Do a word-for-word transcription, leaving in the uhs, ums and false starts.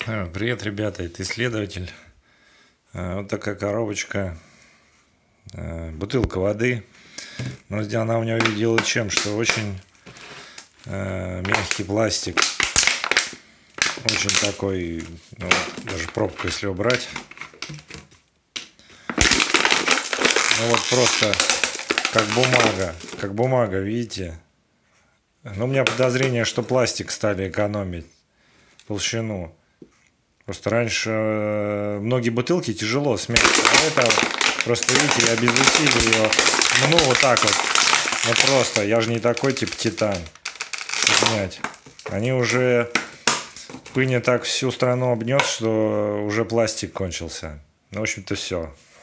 А, Привет, ребята, это исследователь. А, Вот такая коробочка, а, бутылка воды. Но сделана у него, видела чем, что очень а, мягкий пластик. Очень такой, ну, вот даже пробку если убрать. Ну вот просто как бумага, как бумага, видите? Но у меня подозрение, что пластик стали экономить, толщину. Просто раньше э, многие бутылки тяжело смять, а это просто, видите, я без усилий ее, ну вот так вот, ну просто, я же не такой тип титан, снять. Они уже, пыня так всю страну обнес, что уже пластик кончился. Ну, в общем-то, все.